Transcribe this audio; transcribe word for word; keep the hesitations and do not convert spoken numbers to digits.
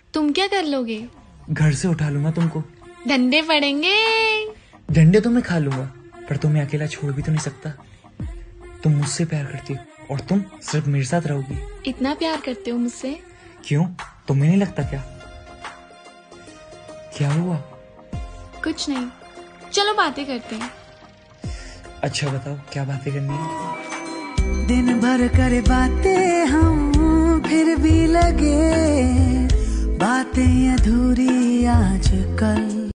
तुम क्या कर लोगे? घर से उठा लूंगा तुमको। डंडे पड़ेंगे। डंडे तो मैं खा लूंगा, पर तुम्हें अकेला छोड़ भी तो नहीं सकता। तुम मुझसे प्यार करती हो और तुम सिर्फ मेरे साथ रहोगी। इतना प्यार करते हो मुझसे? क्यों, तुम्हें नहीं लगता क्या? क्या हुआ? कुछ नहीं, चलो बातें करते हैं। अच्छा बताओ, क्या बातें करनी है? दिन भर करे बातें हम, फिर भी लगे बातें अधूरी आजकल।